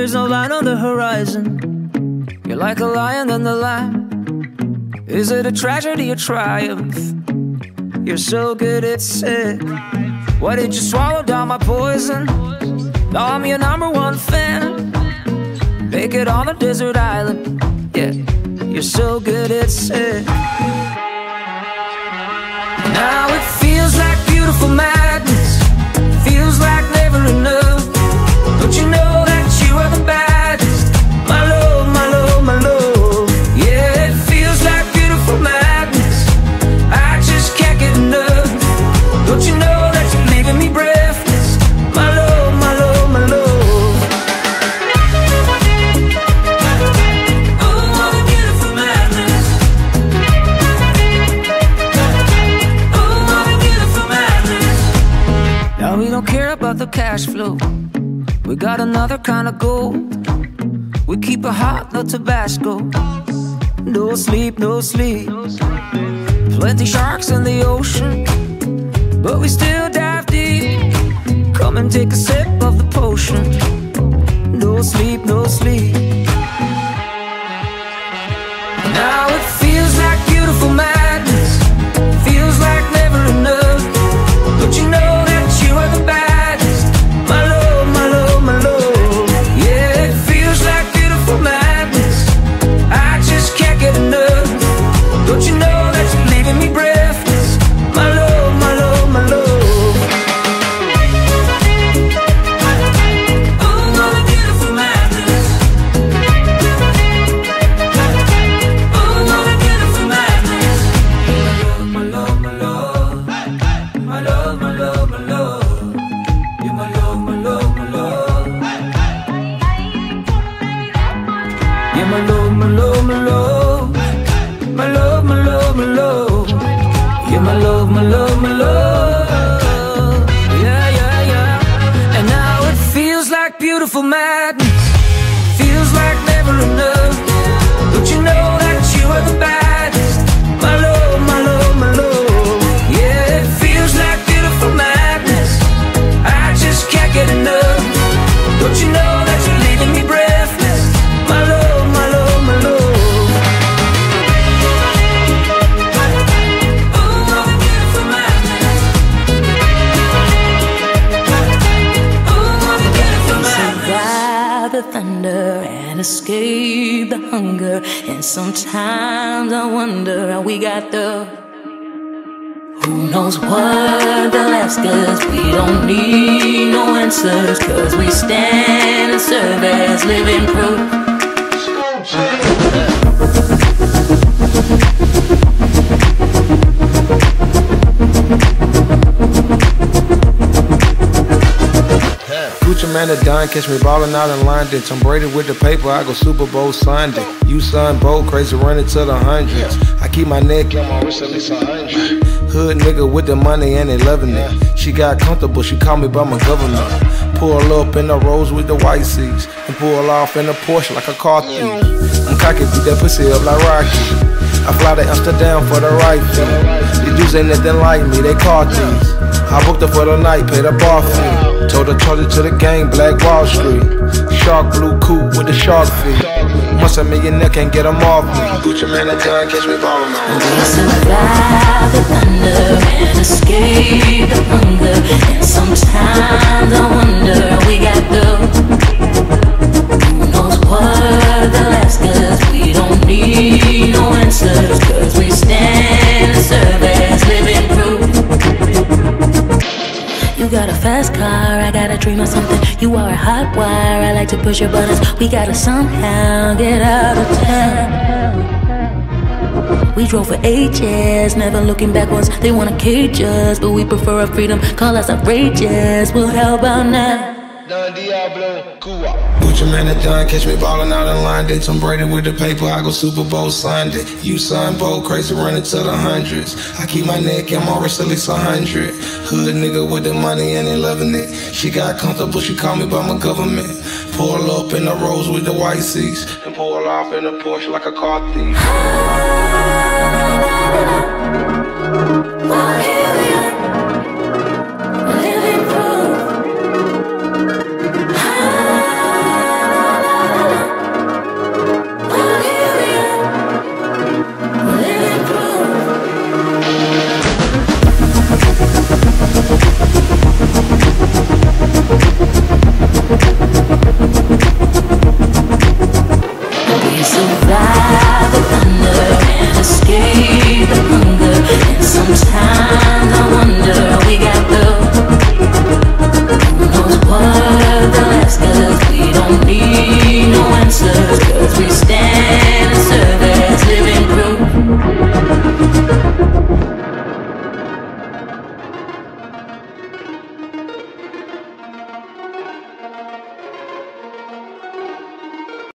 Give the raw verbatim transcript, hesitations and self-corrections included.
there's no line on the horizon. You're like a lion in the lamb. Is it a tragedy or triumph? You're so good, it's sick. Why did you swallow down my poison? Now I'm your number one fan. Make it on a desert island. Yeah, you're so good, it's sick. Now it feels like beautiful madness. Feels like never enough. Don't you know that you are the baddest? My love, my love, my love. Yeah, it feels like beautiful madness. I just can't get enough. Don't you know that you're leaving me breathless? My love, my love, my love. Oh, what a beautiful madness. Oh, what a beautiful madness. Now we don't care about the cash flow. We got another kind of gold. We keep it hot, no Tabasco. No sleep, no sleep. Plenty sharks in the ocean, but we still dive deep. Come and take a sip of the potion. No sleep, no sleep. Now it feels like beautiful madness. Feels like never enough. Don't you know that you are the baddest? My love, my love, my love. Yeah, it feels like beautiful madness. I just can't get enough. Don't you know that you're leaving me breathless? My love, my love, my love. Oh, what a beautiful madness. Oh, what a beautiful madness. My love, my love, my love, my love, my love. You're my love, my love, my love. You're my love, my love, my love. My love, my love, my love. You're my love, my love, my love. Yeah, yeah, yeah. And now it feels like beautiful madness. Feels like never enough. Don't you know that you are the baddest? My love, my love, my love. Yeah, it feels like beautiful madness. I just can't get enough. Don't you know that you're leaving me breathless? My love, my love, my love. The thunder and escape the hunger. And sometimes I wonder how we got the. Who knows what they'll ask us? We don't need no answers, cause we stand and serve as living proof. Gucci man a dime, catch me ballin' out in London. Tom Brady with the paper, I go Super Bowl Sunday. You son, bold, crazy, running to the hundreds. I keep my neck on my wrist at least a hundred. Hood nigga with the money and they loving it. She got comfortable, she called me by my government. Pull up in the Rolls with the white seats, and pull off in the Porsche like a car thief. I'm cocky, beat that pussy up like Rocky. I fly to Amsterdam for the right fee. These dudes ain't nothing like me, they car thieves. I booked her for the night, paid a bar fee. Told her, charge it to the gang, Black Wall Street. Shark blue coupe with the shark feet. Once a millionaire can't get them off me. Gucci man, that time catch me ballin' on. We survive the thunder and escape the hunger. And sometimes I wonder how we got the. Who knows what they'll ask us? We don't need no answers, cause we stand and serve as living proof. You got a fast car, I got a dream of something. You are a hot wire, I like to push your buttons. We gotta somehow get out of town. We drove for ages, never looking backwards. They wanna cage us, but we prefer our freedom. Call us outrageous, well how about now? Don Diablo, Cuba. Gucci man that done, catch me ballin' out in London. Tom Brady with the paper, I go Super Bowl Sunday. You son, bold, crazy, running to the hundreds. I keep my neck and my wrist at least a hundred. Hood nigga with the money and they loving it. She got comfortable, she called me by my government. Pull up in the Rolls with the white seats, and pull off in a Porsche like a car thief.